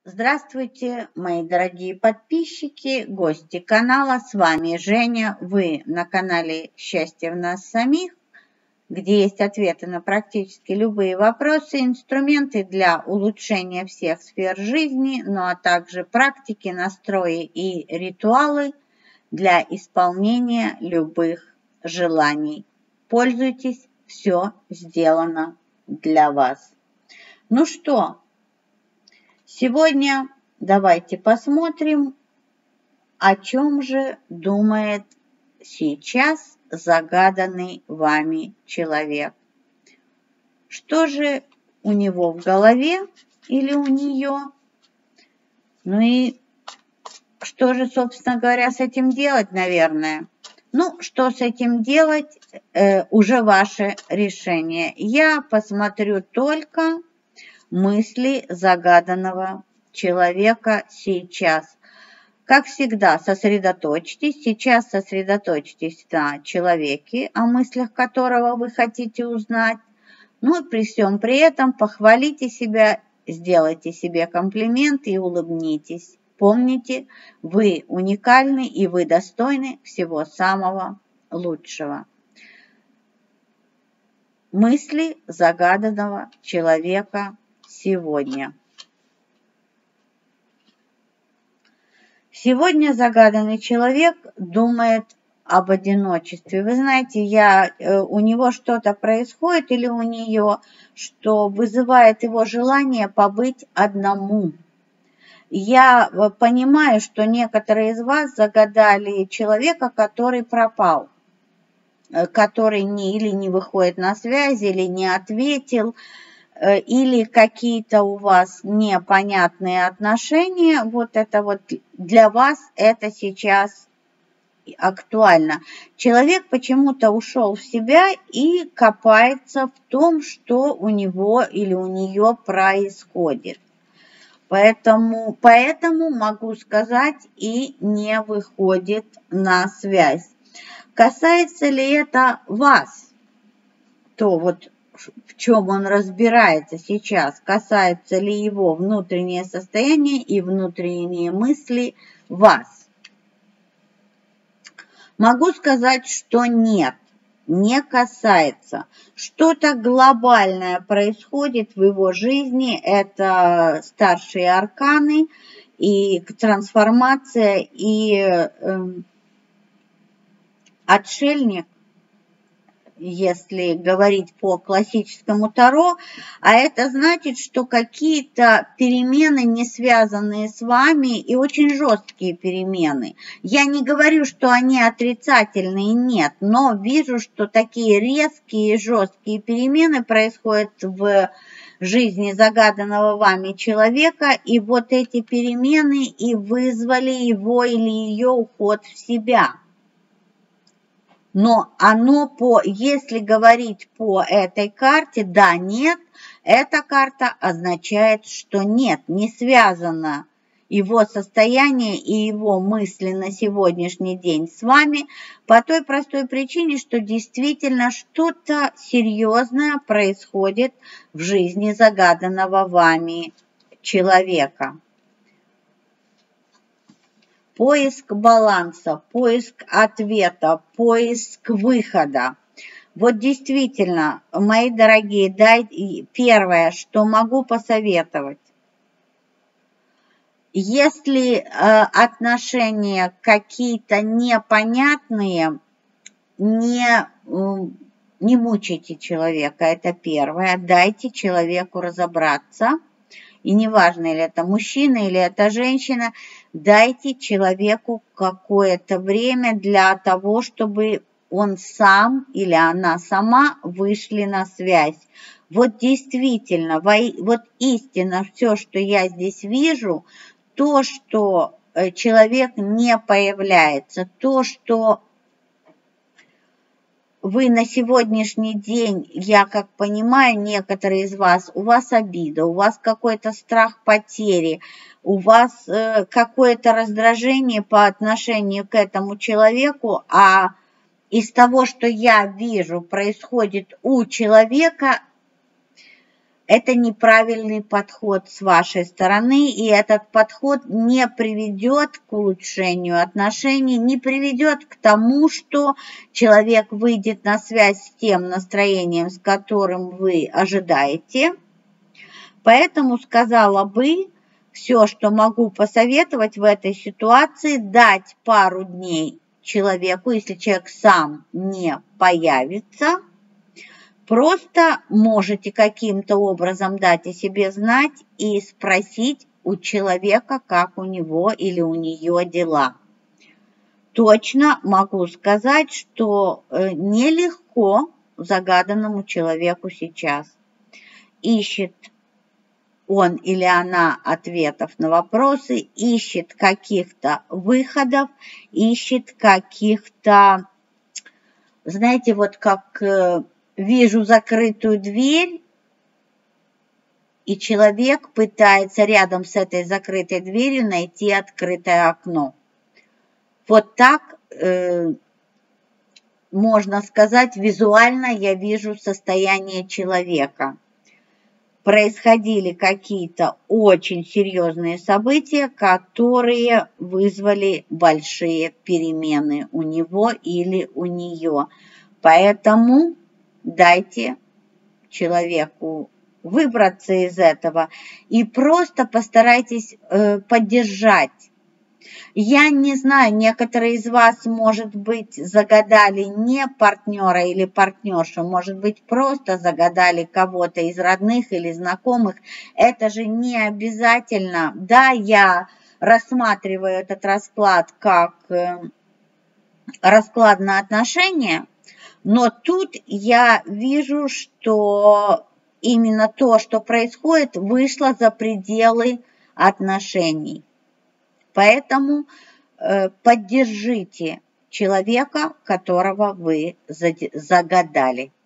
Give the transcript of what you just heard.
Здравствуйте, мои дорогие подписчики, гости канала. С вами Женя. Вы на канале «Счастье в нас самих», где есть ответы на практически любые вопросы, инструменты для улучшения всех сфер жизни, ну а также практики, настрои и ритуалы для исполнения любых желаний. Пользуйтесь, все сделано для вас. Ну что? Сегодня давайте посмотрим, о чем же думает сейчас загаданный вами человек. Что же у него в голове или у нее? Ну и что же, собственно говоря, с этим делать, наверное? Ну, что с этим делать, уже ваше решение. Я посмотрю только мысли загаданного человека сейчас. Как всегда, сосредоточьтесь. Сейчас сосредоточьтесь на человеке, о мыслях которого вы хотите узнать. Ну и при всем при этом похвалите себя, сделайте себе комплимент и улыбнитесь. Помните, вы уникальны и вы достойны всего самого лучшего. Мысли загаданного человека сегодня. Сегодня загаданный человек думает об одиночестве. Вы знаете, у него что-то происходит или у нее, что вызывает его желание побыть одному. Я понимаю, что некоторые из вас загадали человека, который пропал, который или не выходит на связь, или не ответил, или какие-то у вас непонятные отношения, вот это вот для вас это сейчас актуально. Человек почему-то ушел в себя и копается в том, что у него или у нее происходит. Поэтому могу сказать, и не выходит на связь. Касается ли это вас, то вот в чем он разбирается сейчас, касается ли его внутреннее состояние и внутренние мысли вас. Могу сказать, что нет, не касается. Что-то глобальное происходит в его жизни, это старшие арканы и трансформация, и отшельник, если говорить по классическому Таро, а это значит, что какие-то перемены, не связанные с вами, и очень жесткие перемены. Я не говорю, что они отрицательные, нет, но вижу, что такие резкие и жесткие перемены происходят в жизни загаданного вами человека, и вот эти перемены и вызвали его или ее уход в себя. Но если говорить по этой карте, да, нет, эта карта означает, что нет, не связано его состояние и его мысли на сегодняшний день с вами по той простой причине, что действительно что-то серьезное происходит в жизни загаданного вами человека. Поиск баланса, поиск ответа, поиск выхода. Вот действительно, мои дорогие, первое, что могу посоветовать. Если отношения какие-то непонятные, не мучайте человека, это первое. Дайте человеку разобраться. И неважно, или это мужчина, или это женщина, дайте человеку какое-то время для того, чтобы он сам или она сама вышли на связь. Вот действительно, вот истинно все, что я здесь вижу, то, что человек не появляется, то, что вы на сегодняшний день, я как понимаю, некоторые из вас, у вас обида, у вас какой-то страх потери, у вас какое-то раздражение по отношению к этому человеку, а из того, что я вижу, происходит у человека, это неправильный подход с вашей стороны, и этот подход не приведет к улучшению отношений, не приведет к тому, что человек выйдет на связь с тем настроением, с которым вы ожидаете. Поэтому сказала бы, все, что могу посоветовать в этой ситуации, дать пару дней человеку, если человек сам не появится. Просто можете каким-то образом дать о себе знать и спросить у человека, как у него или у нее дела. Точно могу сказать, что нелегко загаданному человеку сейчас. Ищет он или она ответов на вопросы, ищет каких-то выходов, ищет каких-то, знаете, вот как вижу закрытую дверь, и человек пытается рядом с этой закрытой дверью найти открытое окно. Вот так, можно сказать, визуально я вижу состояние человека. Происходили какие-то очень серьезные события, которые вызвали большие перемены у него или у нее. Поэтому дайте человеку выбраться из этого и просто постарайтесь поддержать. Я не знаю, некоторые из вас, может быть, загадали не партнера или партнершу, может быть, просто загадали кого-то из родных или знакомых. Это же не обязательно. Да, я рассматриваю этот расклад как расклад на отношения, но тут я вижу, что именно то, что происходит, вышло за пределы отношений. Поэтому поддержите человека, которого вы загадали.